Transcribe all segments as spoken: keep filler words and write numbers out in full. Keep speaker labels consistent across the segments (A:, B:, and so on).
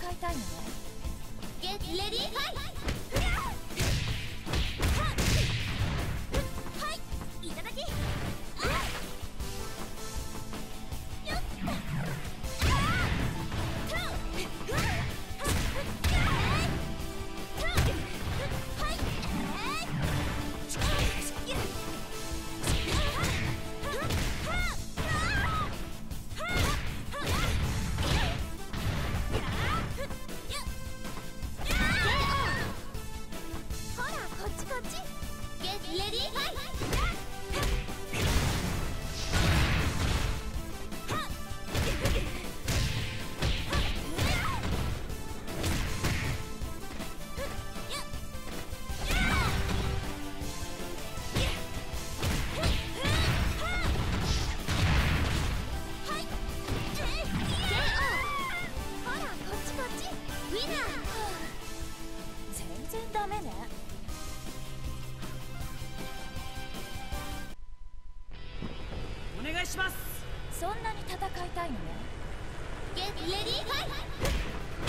A: いたいのね。ゲッレディーファイト。はいいただき。
B: お願いします。
A: そんなに戦いたいのね。ゲッレディーファイト。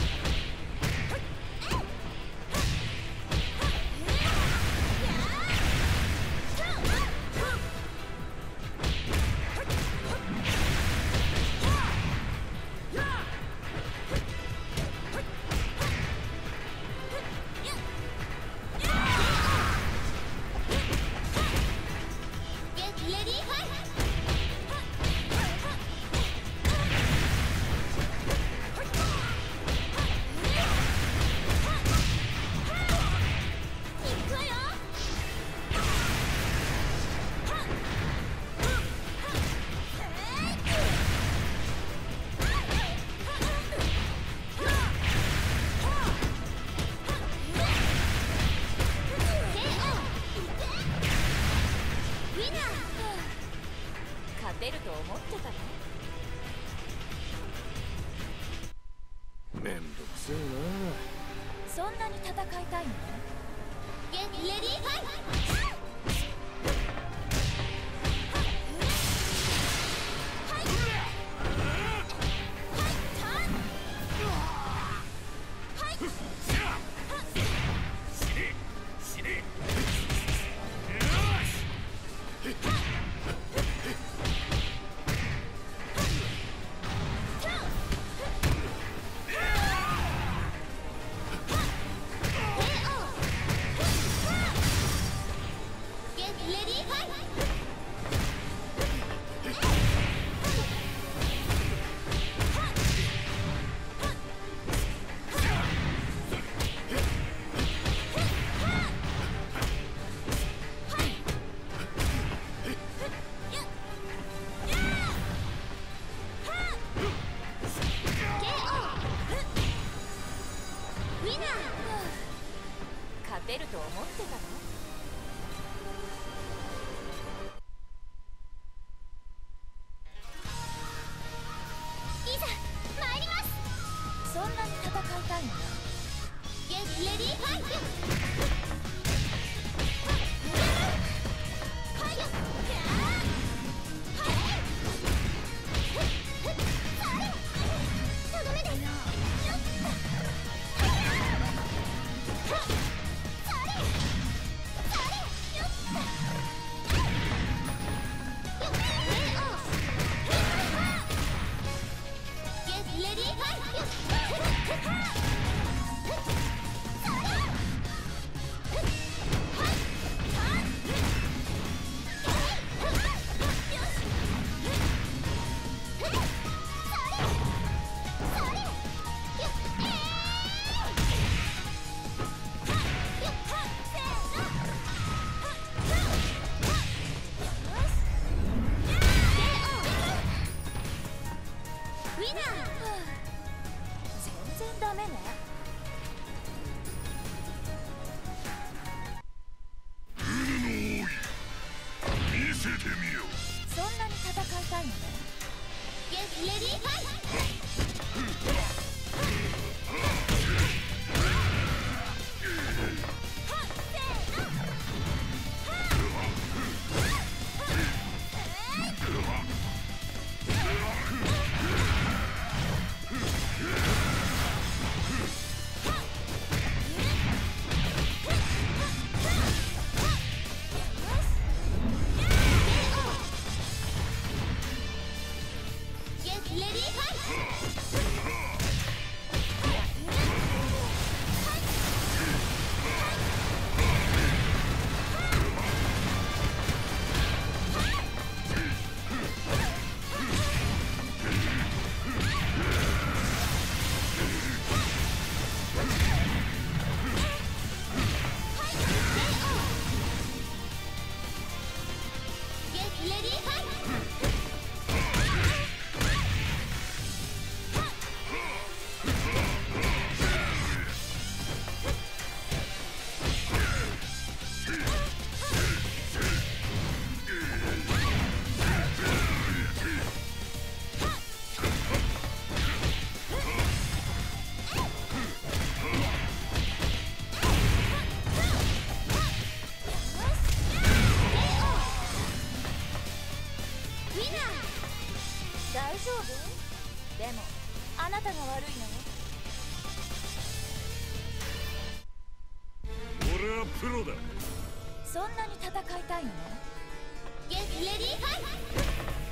A: 出ると思ってたの？
C: めんどくせえな。
A: そんなに戦いたいのね。ゲッレディーファイト。勝てると思ってたの？いざ参ります。そんなに戦いたいの？ゲッレディーファイト。Let's go!
C: プロだ。
A: そんなに戦いたいの？ゲットレディーファイト。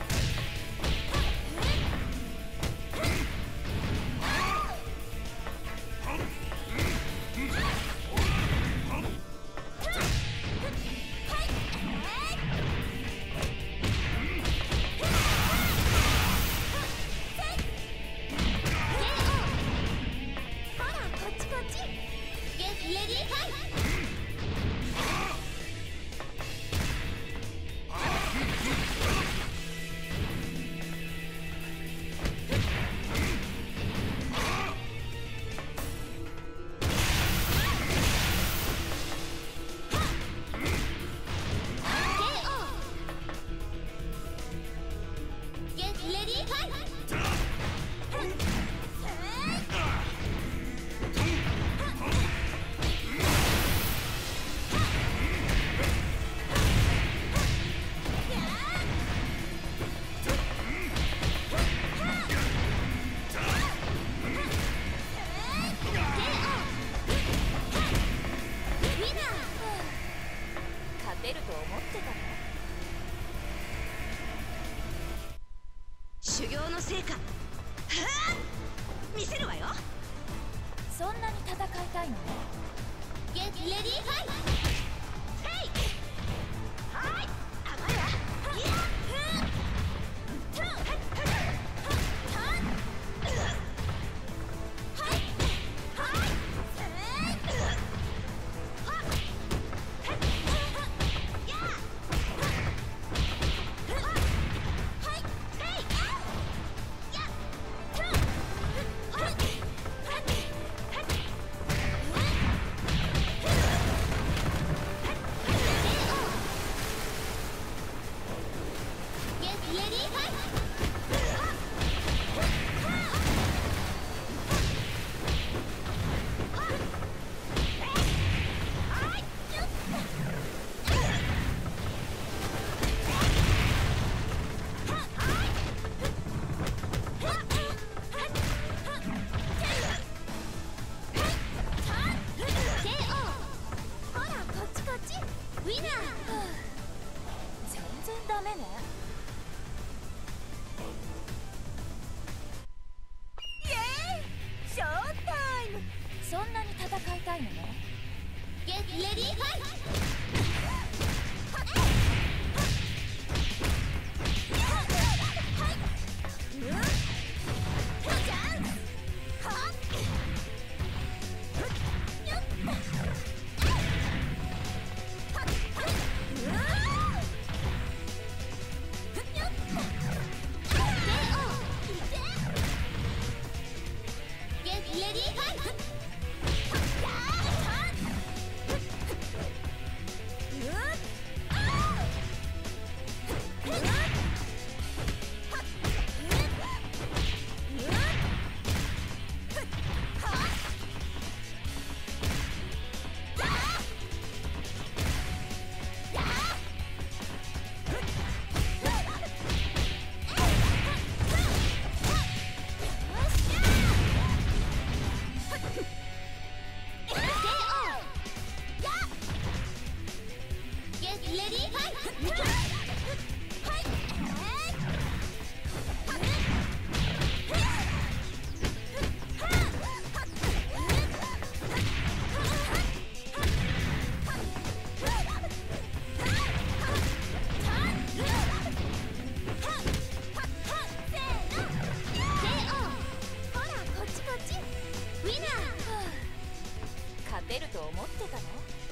A: 出ると思ってたの？
D: 修行の成果、はあ、見せるわよ。
A: そんなに戦いたいの？ゲットレディーファイト。
D: ヘイ、はい、甘いわ。いや、
A: ダメね。イエーイ、ショータイム。そんなに戦いたいのね。ゲットレディーファイト。勝てると思ってたの？